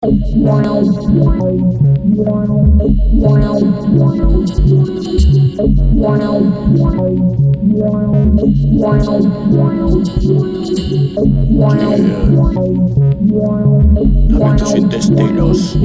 Dame tus intestinos.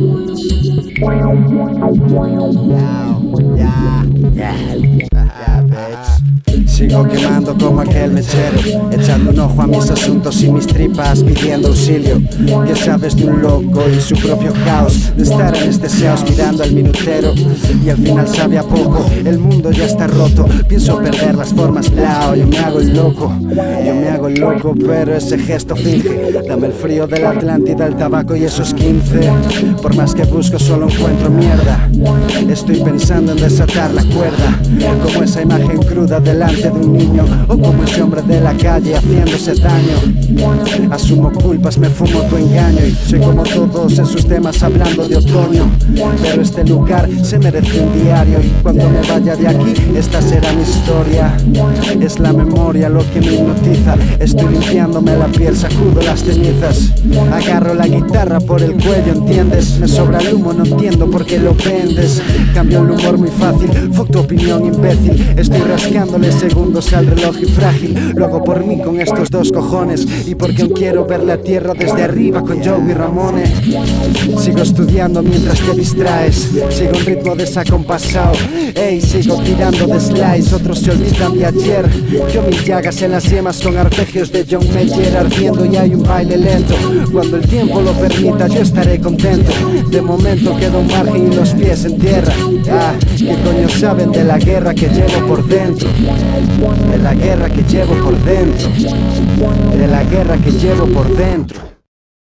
Sigo quemando como aquel mechero, echando un ojo a mis asuntos y mis tripas pidiendo auxilio. ¿Qué sabes de un loco y su propio caos? De estar en este seos mirando al minutero y al final sabe a poco, el mundo ya está roto. Pienso perder las formas, plao, yo me hago el loco. Yo me hago el loco, pero ese gesto finge. Dame el frío de la Atlántida, el tabaco y esos 15. Por más que busco solo encuentro mierda. Estoy pensando en desatar la cuerda, como esa imagen cruda delante de un niño, o como ese hombre de la calle haciéndose daño. Asumo culpas, me fumo tu engaño y soy como todos en sus temas hablando de otoño. Pero este lugar se merece un diario y cuando me vaya de aquí esta será mi historia. Es la memoria lo que me hipnotiza. Estoy limpiándome la piel, sacudo las cenizas. Agarro la guitarra por el cuello, ¿entiendes? Me sobra el humo, no entiendo por qué lo vendes. Cambio el humor muy fácil, fuck tu opinión imbécil. Estoy rascándole segundos al reloj y frágil. Lo hago por mí con estos dos cojones y porque aún quiero ver la tierra desde arriba con Joe y Ramone. Sigo estudiando mientras te distraes, sigo un ritmo desacompasado. Ey, sigo tirando de slice, otros se olvidan de ayer. Yo mil llagas en las yemas con arpegios de John Mayer ardiendo y hay un baile lento. Cuando el tiempo lo permita yo estaré contento. De momento queda un margen y los pies en tierra. Ah, ¿qué coño saben de la guerra que llevo por dentro? De la guerra que llevo por dentro. De la guerra que llevo por dentro.